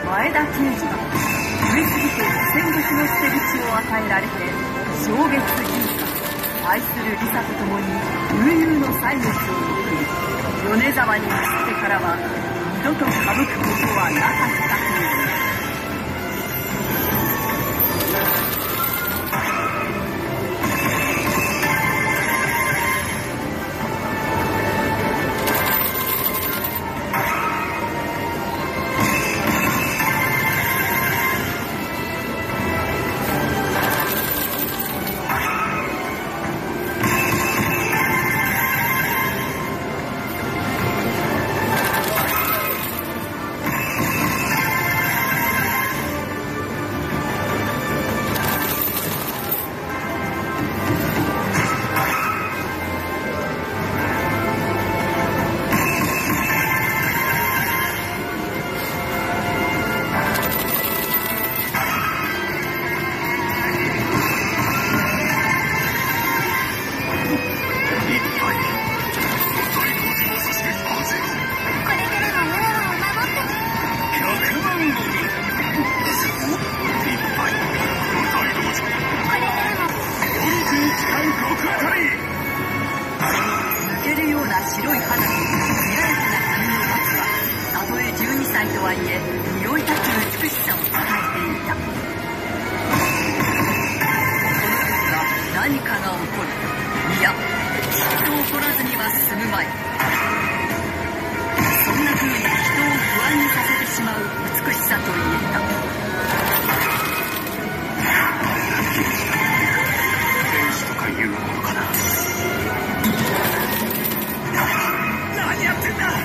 前田慶次が上杉家戦国の捨て口を与えられて正月銀貨愛するリサと共に悠々の歳月を送り米沢に移ってからは二度と歌舞くことはなかったという。白い肌に見られたな髪の松はたとえ12歳とはいえ匂い立つ美しさをたたえていた。その時は何かが起こる。いや、きっと起こらずには済むまい。そんな風に人を不安にさせてしまう美しさと言えた。天使とかいうものかな。何やってんだ。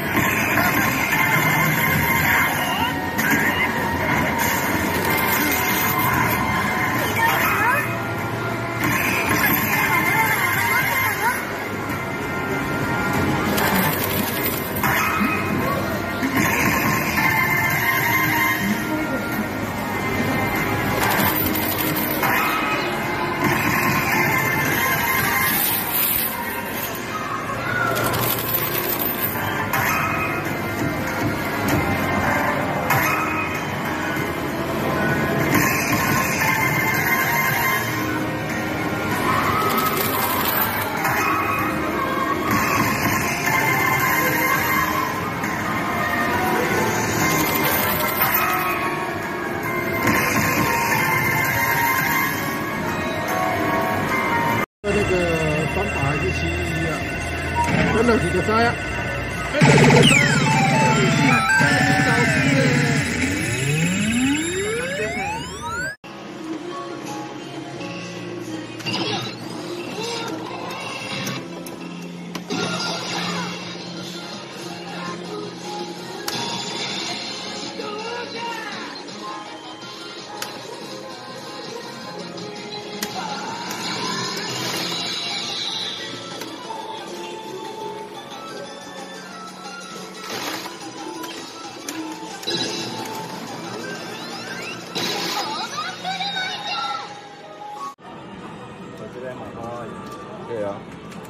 那几个啥呀？对啊。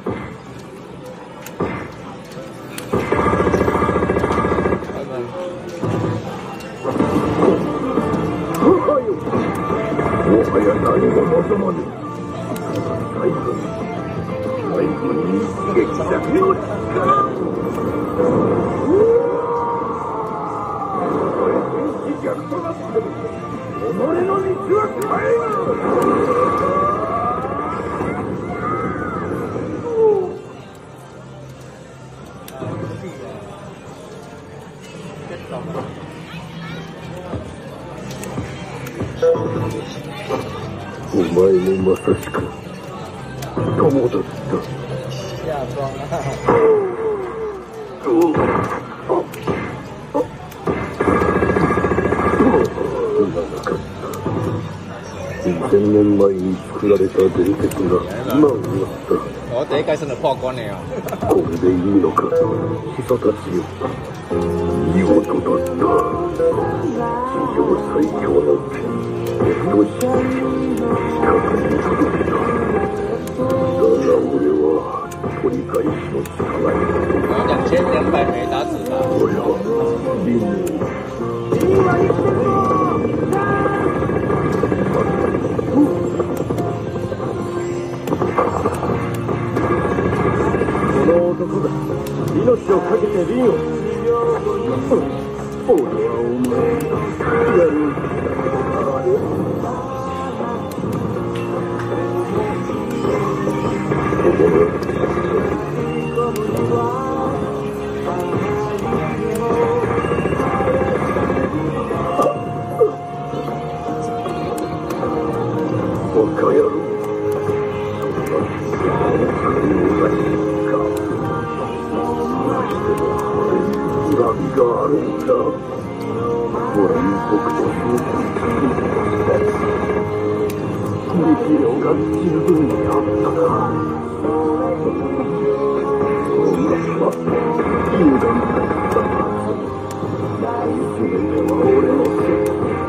もはや何も望まぬ。最後に一撃だけの力。たとえ天地逆となっても己の道は変えぬ。お前もまさしく友だった。下装了。2000年前に作られた伝説が今終わった。 我第一回真的破关了よ。 これでいいのか、貴様たちよ。見事だった。史上最強の剣。そして近くに届けた。だが俺は取り返しの力に。 2200枚没打死他。 おや、リンの男が命をかけて凛を。俺はお前やる。バカ野郎。恨みがあるんだ。俺に僕とそうした力量が十分にあったな。女は勇敢だったな。全ては俺のせい。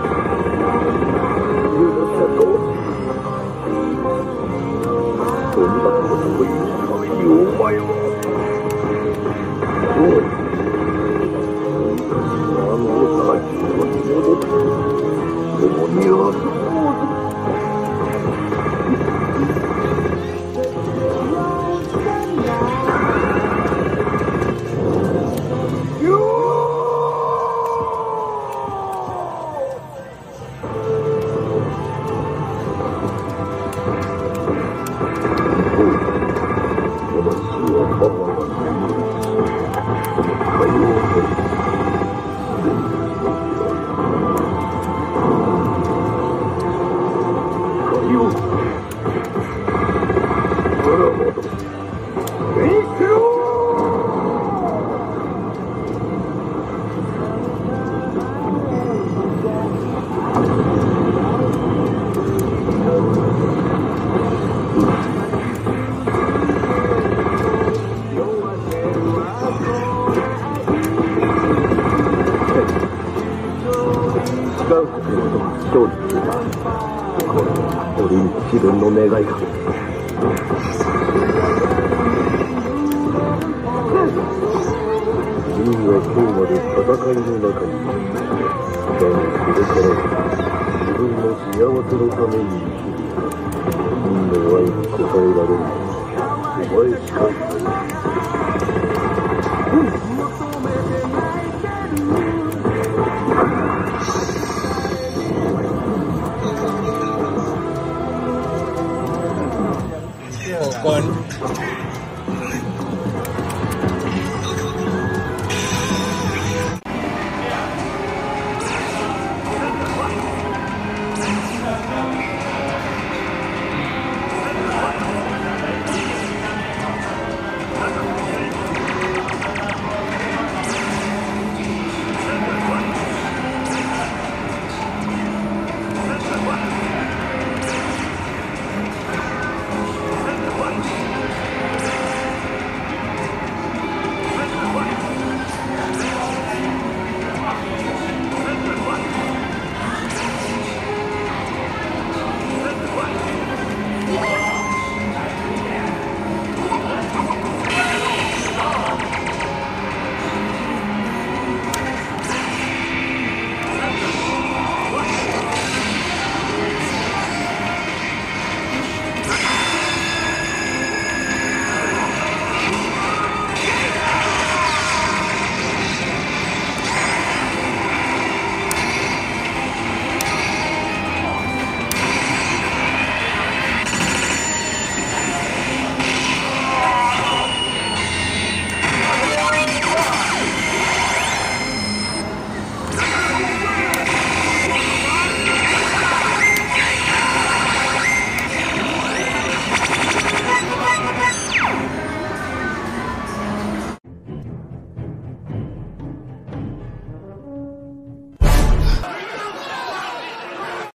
許せと。そんなことを言うためにお前は。おい。自分の願いか。人は今日まで戦いの中に。だがこれから自分の幸せのために生きる。人の愛に応えられるのはお前しかいない。